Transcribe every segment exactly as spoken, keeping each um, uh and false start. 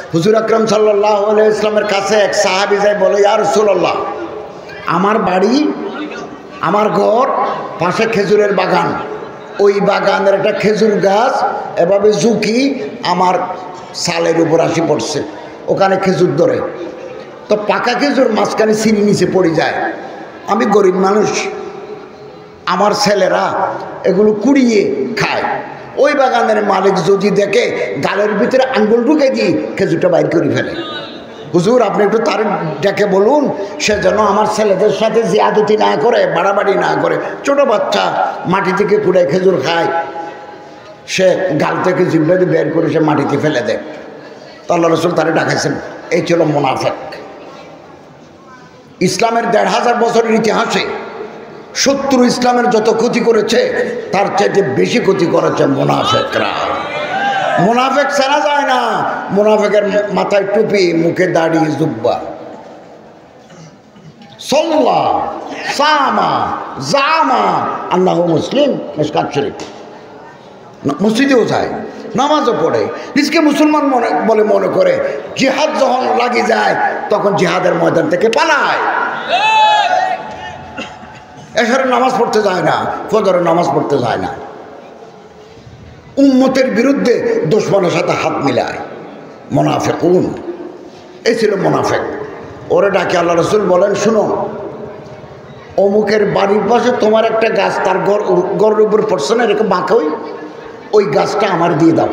হুজুর আকরাম সাল্লাল্লাহু আলাইহি ওয়াসাল্লামের কাছে এক সাহাবী যায়, বলে ইয়া রাসূলুল্লাহ, আমার বাড়ি, আমার ঘর, পাশে খেজুরের বাগান, ওই বাগানের একটা খেজুর গাছ এভাবে ঝুঁকি আমার সালের উপর আসি পড়ছে, ওখানে খেজুর ধরে, তো পাকা খেজুর মাঝখানে সিঁড়ি নিচে পড়ে যায়। আমি গরিব মানুষ, আমার ছেলেরা এগুলো কুড়িয়ে খায়। ওই বাগানের মালিক যদি দেখে, গালের ভিতরে আঙ্গুল ঢুকে দিয়ে খেজুরটা বাইর করে ফেলে। হুজুর আপনি একটু তার ডেকে বলুন, সে যেন আমার ছেলেদের সাথে জিয়াদতি না করে, বাড়াবাড়ি না করে। ছোট বাচ্চা মাটি থেকে কুড়ে খেজুর খায়, সে গাল থেকে জিভা দিয়ে বের করে সে মাটিতে ফেলে দেয়। তো আল্লাহ রাসূল তারে ডাকাইছেন। এই ছিল মুনাফিক। ইসলামের দেড় হাজার বছরের ইতিহাসে শত্রু ইসলামের যত ক্ষতি করেছে, তার চাইতে বেশি ক্ষতি করেছে মুনাফিকরা। মুনাফিক চেনা যায় না। মুনাফিকের মাথায় টুপি, মুখে দাড়ি, জুব্বা। সাল্লা সামা জামা আল্লাহু মুসলিম, মিশকাত শরীফ। মসজিদেও যায়, নামাজও পড়ে, নিজকে মুসলমান মনে বলে মনে করে। জিহাদ যখন লাগি যায়, তখন জিহাদের ময়দান থেকে পালায়। এশারের নামাজ পড়তে যায় না, ফজরের নামাজ পড়তে যায় না। উম্মতের বিরুদ্ধে দুশমনের সাথে হাত মিলায়। মুনাফিকুন, এই ছিল মুনাফিক। ওরে ডাকে আল্লাহ রাসূল বলেন, শুনো, অমুকের বাড়ির পাশে তোমার একটা গাছ, তার ঘর ঘরের উপর পড়ছে না, এরকম বাঁকা, ওই গাছটা আমার দিয়ে দাও।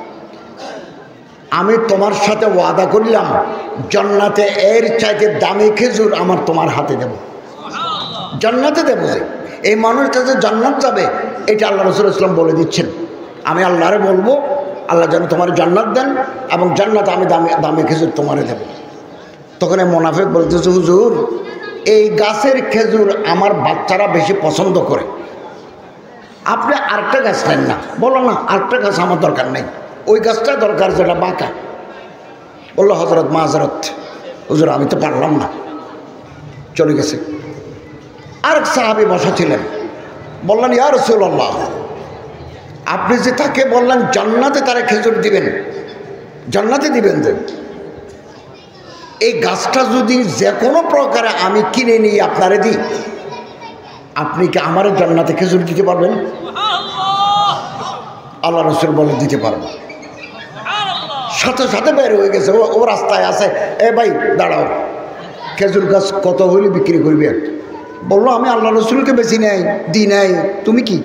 আমি তোমার সাথে ওয়াদা করলাম, জান্নাতে এর চাইতে দামি খেজুর আমার তোমার হাতে দেব, জান্নাতে দেবো। যে এই মানুষটা যে জান্নাত যাবে, এটা আল্লাহ রাসূল ইসলাম বলে দিচ্ছেন। আমি আল্লাহরে বলবো, আল্লাহ যেন তোমার জান্নাত দেন, এবং জান্নাত আমি দামি দামি খেজুর তোমারে দেব। তখন এই মুনাফিক বলতেছে, হুজুর এই গাছের খেজুর আমার বাচ্চারা বেশি পছন্দ করে, আপনি আরেকটা গাছ নেন না। বলো না, আরেকটা গাছ আমার দরকার নেই, ওই গাছটা দরকার যেটা বাঁকা। বললো, হজরত মাযরত, হুজুর আমি তো পারলাম না, চলে গেছে। আরেক সাহাবী বসা ছিলেন, বললেন, ইয়া রাসূলুল্লাহ, আপনি যে তাকে বললেন জান্নাতে তারা খেজুর দিবেন, জান্নাতে দিবেন, যে এই গাছটা যদি যে কোনো প্রকারে আমি কিনে নিয়ে আপনারে দিই, আপনি কি আমার জান্নাতে খেজুর দিতে পারবেন? আল্লাহ রাসূল বলে, দিতে পারবো। সাথে সাথে বের হয়ে গেছে, ও ও রাস্তায় আছে, এ ভাই দাঁড়াও, খেজুর গাছ কত হলে বিক্রি করবে? বললো, আমি আল্লাহ রাসূলকে বেশি নেই, দিই নাই, তুমি কি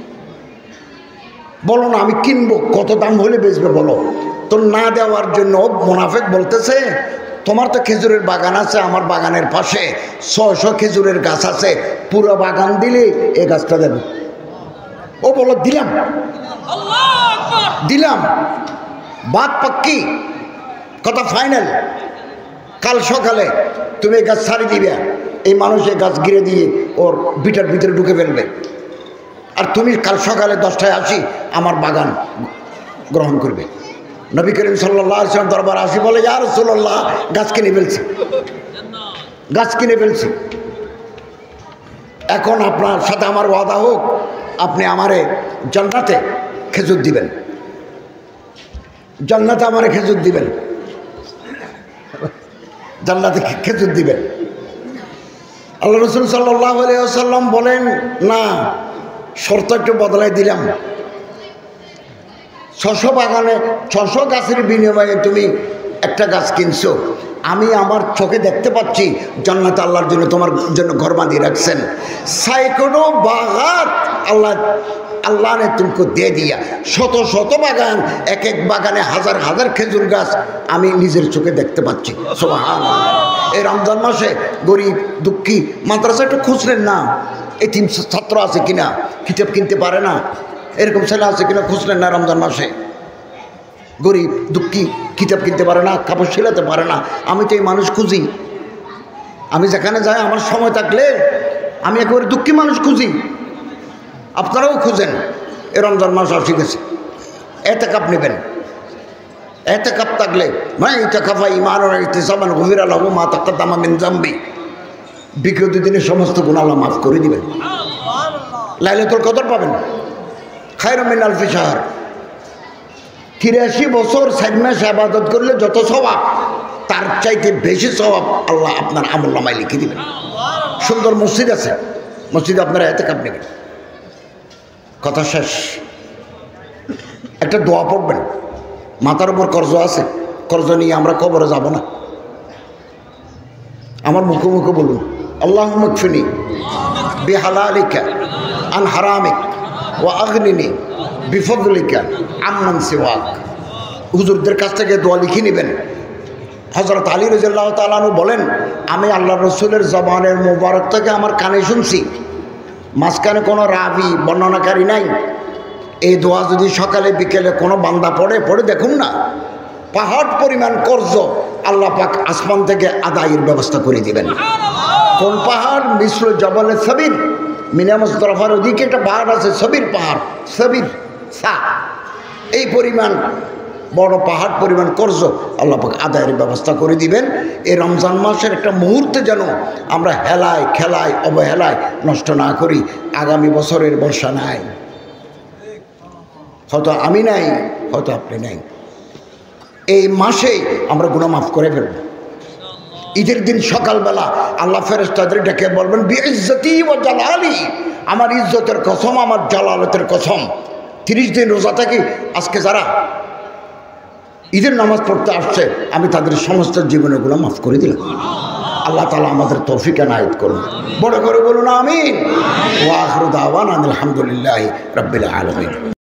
বলো না, আমি কিনবো, কত দাম হলে বেচবে বলো। তো না দেওয়ার জন্য মুনাফিক বলতেছে, তোমার তো খেজুরের বাগান আছে, আমার বাগানের পাশে ছয়শো খেজুরের গাছ আছে, পুরো বাগান দিলে এই গাছটা দেবে। ও বলো, দিলাম দিলাম বাদ পাক্কি, কথা ফাইনাল। কাল সকালে তুমি এই গাছ ছাড়ি দিবে, এই মানুষ এই গাছ গিরে দিয়ে ওর বিটার ভিতরে ঢুকে ফেলবে, আর তুমি কাল সকালে দশটায় আসি আমার বাগান গ্রহণ করবে। নবী করিম সাল্লাল্লাহু আলাইহি ওয়াসাল্লাম দরবার আসি, বলে, ইয়া রাসূলুল্লাহ, গাছ কিনে ফেলছি, গাছ কিনে ফেলছি। এখন আপনার সাথে আমার ওয়াদা হোক, আপনি আমারে জান্নাতে খেজুর দিবেন, জান্নাতে আমারে খেজুর দিবেন, জান্নাতে খেজুর দিবেন। আল্লাহ রাসূল সাল্লাল্লাহু আলাইহি ওয়াসাল্লাম বলেন, না, শর্ত একটু বদলাই দিলাম। ছশো বাগানে ছশো গাছের বিনিময়ে তুমি একটা গাছ কিনছো, আমি আমার চোখে দেখতে পাচ্ছি জান্নাতে আল্লাহর জন্য তোমার জন্য ঘর বাঁধিয়ে রাখছেন। সাইকোনো বাগান আল্লাহ আল্লাহ ने तुमको दे दिया, শত শত বাগান, এক এক বাগানে হাজার হাজার খেজুর গাছ আমি নিজের চোখে দেখতে পাচ্ছি। সুবহানাল্লাহ। এই রমজান মাসে গরিব দুঃখী মাদ্রাসা একটু খুঁজলেন না, এই তিন ছাত্র আছে কিনা, কিতাব কিনতে পারে না, এরকম ছেলে আছে কিনা খুঁজলেন না। রমজান মাসে গরিব দুঃখী কিতাব কিনতে পারে না, কাপড় সেলাতে পারে না, আমি তো এই মানুষ খুঁজি। আমি যেখানে যাই আমার সময় থাকলে আমি একেবারে দুঃখী মানুষ খুঁজি, আপনারাও খুঁজেন। এ রমজান মাস আসি গেছে, এতেকাপ নেবেন। এতেকাপ থাকলে মানে ইতাকাফা ঈমানান ইহতিসাবান গুফিরা লাহু মা তাকাদ্দামা মিন যামবি, বিগত দিনের সমস্ত গুনাহ আল্লাহ মাফ করে দিবেন। লাইলাতুল কদর পাবেন, খায়রুম মিন আলফি শাহর। তিরাশি বছর চার মাস ইবাদত করলে যত স্বভাব, তার চাইতে বেশি স্বভাব আল্লাহ আপনার আমলনামায় লিখে দিবেন। সুন্দর মসজিদ আছে, মসজিদে আপনারা ইতিকাফ নেবেন। কথা শেষ। একটা দোয়া পড়বেন। মাথার উপর কর্জ আছে, কর্জ নিয়ে আমরা কবরে যাব না। আমার মুখে মুখে বলুন, আল্লাহুম্মা কফিনি বিহালালিকা আন হারামিক ওয়া আগনিনি বিফদলিকা আম্মান সিওয়াক। হুজুরদের কাছ থেকে দোয়া লিখে নেবেন। হযরত আলী রাদিয়াল্লাহু তাআলা আনহু বলেন, আমি আল্লাহ রসুলের জবানের মোবারক থেকে আমার কানে শুনছি, মাঝখানে কোনো রাবি বর্ণনাকারী নাই। এই দোয়া যদি সকালে বিকেলে কোনো বান্দা পড়ে পড়ে দেখুন না, পাহাড় পরিমাণ কর্জ আল্লাহ পাক আসমান থেকে আদায়ের ব্যবস্থা করে দিবেন। কোন পাহাড়? মিসর জবলে সবির, মিনা মুজদালিফার ওদিকে একটা পাহাড় আছে, সবির পাহাড়, সবির সা, এই পরিমাণ বড় পাহাড় পরিমাণ কর্জ আল্লাহ পাক আদায়ের ব্যবস্থা করে দিবেন। এই রমজান মাসের একটা মুহূর্তে যেন আমরা হেলায় খেলায় অবহেলায় নষ্ট না করি। আগামী বছরের বর্ষা নাই, হয়তো আমি নাই, হয়তো আপনি নাই। এই মাসে আমরা গুনাহ মাফ করে ফেলব। ঈদের দিন সকালবেলা আল্লাহ ফেরেশতাদের ডেকে বলবেন, বিইজ্জতি ওয়া জালালি, আমার ইজ্জতের কসম, আমার জালালতের কসম, তিরিশ দিন রোজা থাকি, আজকে যারা ঈদের নামাজ পড়তে আসছে আমি তাদের সমস্ত জীবনের গুনাহ মাফ করে দিলাম। আল্লাহ তাআলা আমাদের তৌফিক এনায়েত করুন। বড় করে বলুন আমিন। ওয়া আখিরু দাওয়ানা আলহামদুলিল্লাহি রাব্বিল আলামিন।